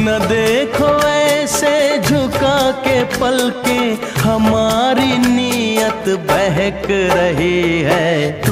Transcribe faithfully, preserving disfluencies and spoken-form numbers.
न देखो ऐसे झुका के पलके, हमारी नीयत बहक रही है।